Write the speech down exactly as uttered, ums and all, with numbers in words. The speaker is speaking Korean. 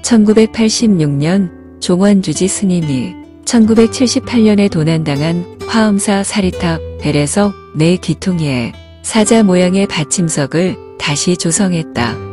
천구백팔십육 년 종원주지 스님이 천구백칠십팔 년에 도난당한 화엄사 사리탑 벨에서 내 기퉁이에 사자 모양의 받침석을 다시 조성했다.